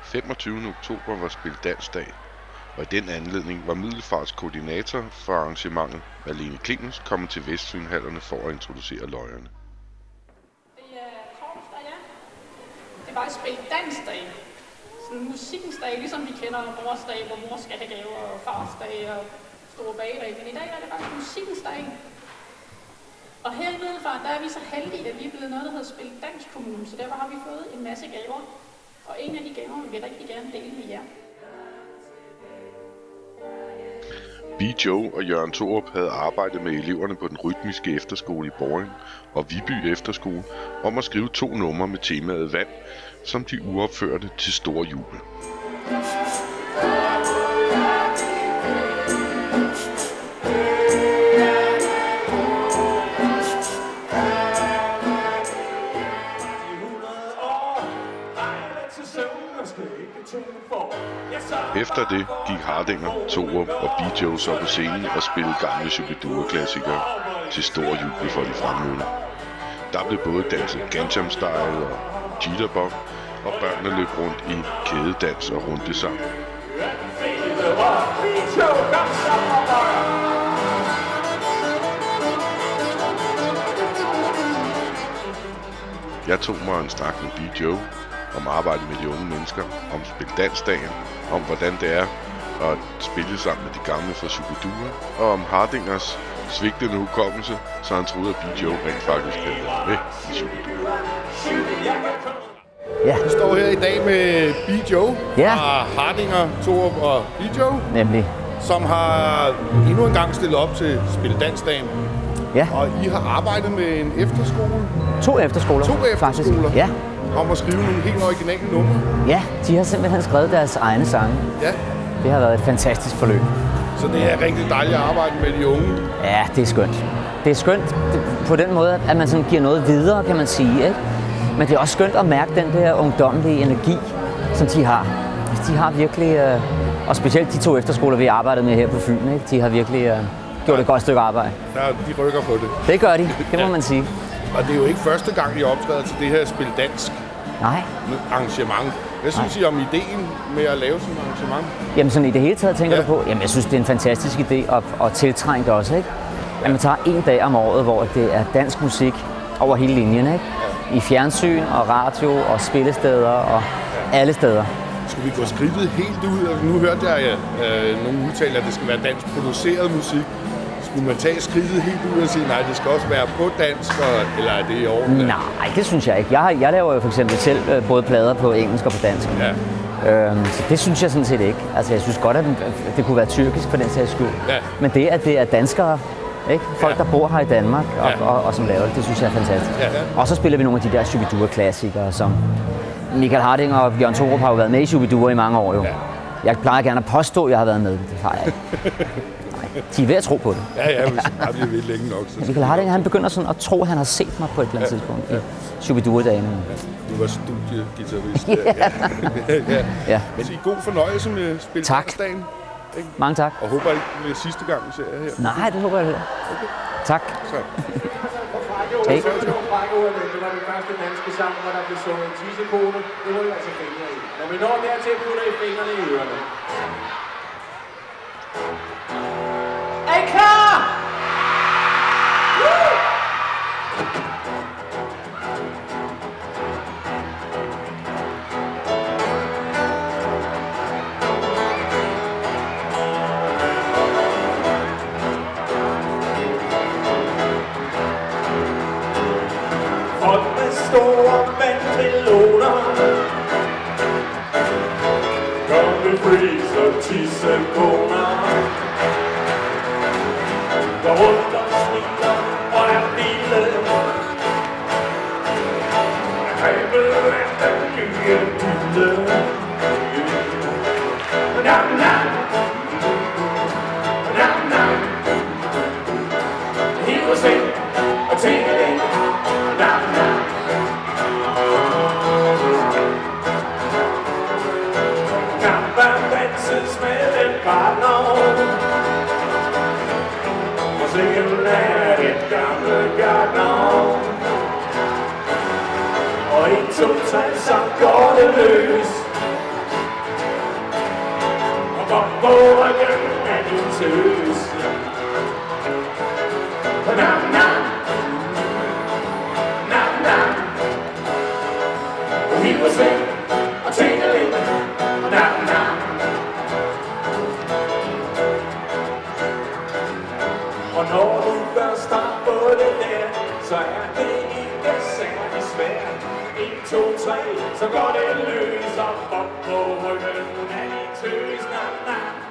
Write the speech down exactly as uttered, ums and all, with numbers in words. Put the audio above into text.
femogtyvende oktober var Spildansdag, og i den anledning var Middelfarts koordinator for arrangementet, Malene Clemens, kommet til Vestfynhallerne for at introducere løjerne. Det er torsdag, ja. Det var Spildansdag. Sådan musikkens dag, ligesom vi kender mors dag, hvor mor skal have gaver, og fars dag og store bagedag. Men i dag er det faktisk musikkens dag. Og her i Middelfart, der er vi så heldige, at vi er blevet noget, der hedder Spildanskommune, så derfor har vi fået en masse gaver. Og en af de gaver vil vi rigtig gerne dele med jer. B-Joe og Jørgen Thorup havde arbejdet med eleverne på den rytmiske efterskole i Borring og Viby Efterskole om at skrive to numre med temaet vand, som de uopførte til stor jubel. Efter det gik Hardinger, Thorup og B-Joe så på scenen og spillede gamle Shubidua-klassikere til stor jubel for de fremmødende. Der blev både danset Gangnam Style og Jitterbug, og børnene løb rundt i kædedans og rundesang. Jeg tog mig en snak med B-Joe om arbejdet med de unge mennesker, om Spildansdagen, om hvordan det er at spille sammen med de gamle fra Shubidua, og om Hardingers svigtende hukommelse, så han troede, at B-Joe rent faktisk havde været med i Shubidua. Ja. Vi står her i dag med B-Joe Ja. fra Hardinger, Thorup og B-Joe, Nemlig. som har endnu en gang stillet op til Spildansdagen. Ja. Og I har arbejdet med en efterskole, To efterskoler. to efterskoler, Faktisk. Ja. om at skrive nogle helt originale numre. Ja, de har simpelthen skrevet deres egne sange. Ja. Det har været et fantastisk forløb. Så det er rigtig dejligt at arbejde med de unge. Ja, det er skønt. Det er skønt på den måde, at man sådan giver noget videre, kan man sige, ikke? Men det er også skønt at mærke den der ungdomlige energi, som de har. De har virkelig, øh, og specielt de to efterskoler, vi arbejder med her på Fyn, ikke? De har virkelig øh, gjort et godt stykke arbejde. Ja, de rykker på det. Det gør de, det må man sige. Og det er jo ikke første gang, I optræder til det her Spildansk Nej. arrangement. Hvad synes I om ideen med at lave sådan et arrangement? Jamen sådan i det hele taget tænker Ja. du på, jamen jeg synes, det er en fantastisk idé og, og tiltrængt også, ikke? At man tager en dag om året, hvor det er dansk musik over hele linjen, ikke? I fjernsyn og radio og spillesteder og alle steder. Skal vi gå skridtet helt ud? Nu hørte jeg øh, nogen udtale, at det skal være dansk produceret musik. Skulle man tage skridtet helt ud og sige, nej, det skal også være på dansk, og, eller er det i orden? Nej, det synes jeg ikke. Jeg, har, jeg laver jo for eksempel selv øh, både plader på engelsk og på dansk. Ja. Øhm, så det synes jeg sådan set ikke. Altså jeg synes godt, at det kunne være tyrkisk for den sags skyld. Ja. Men det, at det er danskere, ikke? Folk, Ja. der bor her i Danmark og, Ja. og, og, og som laver det, det synes jeg er fantastisk. Ja, ja. Og så spiller vi nogle af de der Shubidua-klassikere, som Michael Hardinger og Jørgen Thorup har jo været med i Shubidua i mange år jo. Ja. Jeg plejer gerne at påstå, at jeg har været med. Det har jeg ikke. Nej, de er ved at tro på det. Ja, ja, hvis jeg bliver ved længe nok. Så Michael Hardinger, han begynder sådan at tro, at han har set mig på et eller andet tidspunkt i Shubidua-dagene. du var studiegitarrist. Ja. Ja. Ja. Ja. Men I god fornøjelse med Spildansdagen. Mange tak. Og håber ikke, det er sidste gang, vi ser jer her. Nej, det håber jeg heller. Tak. Så. Hey. Det var den første danske sang, hvor der blev sunget tissekone. Det må vi altså finde i. Når vi når dertil, putter I fingrene i ørerne. Er I klar? Woo! Folk med store vandmeloner, Comfrey og tissekoner, går rundt og smiler og er vilde. Grebet er den nye dille. Nam, nam. Nam, nam. Hiv os ind og tænke ind. Nam, nam. Kampen danses med den partner. Musikken er et gammelt gartner. Og en, to, tre, så går det løs. op på ryggen af din tøs. Nam, nam. Nam, nam. Vi var svært og tænke lidt. Nam, nam. Og når du først har fået det der, så er det ikke særlig svært. en, to, tre, så går det løs op, op på ryggen af din tøs. Nam, nam.